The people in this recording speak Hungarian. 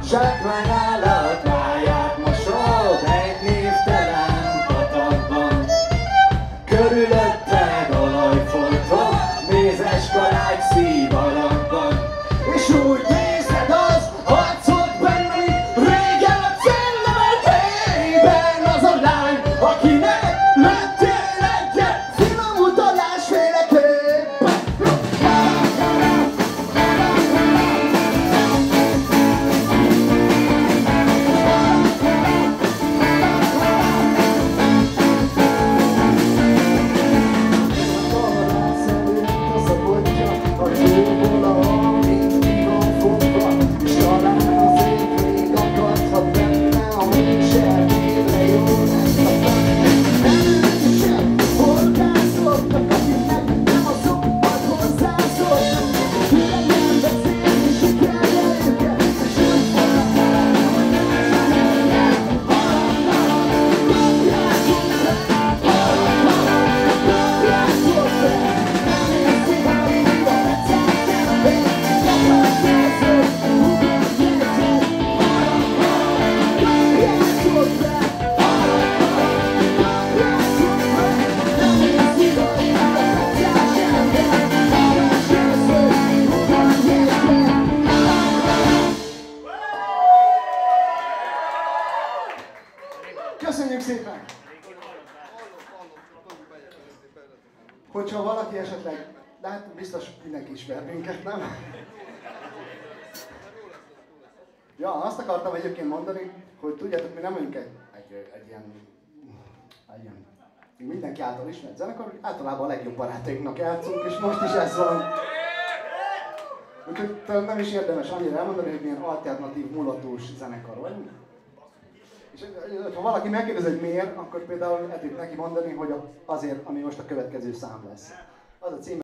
Zsákmányál a táját mosod egy névtelen patakban. Körülötted olajfoltok, mézes kalács szív alakban. És úgy nézed az arcod benne, mint régen a cellemetében. Az a lány, akinek lettél egyet, finom utalásféleképpen. Köszönjük szépen! Hogyha valaki esetleg, de hát biztos mindenki ismer minket, nem? Ja, azt akartam egyébként mondani, hogy tudjátok, mi nem vagyunk egy ilyen mindenki által ismert zenekar, általában a legjobb barátainknak játszunk, és most is ez van. Úgyhogy nem is érdemes annyira elmondani, hogy milyen alternatív, mulatós zenekar vagyunk. És ha valaki megkérdez, hogy miért, akkor például el tudjuk neki mondani, hogy azért, ami most a következő szám lesz. Az a cím,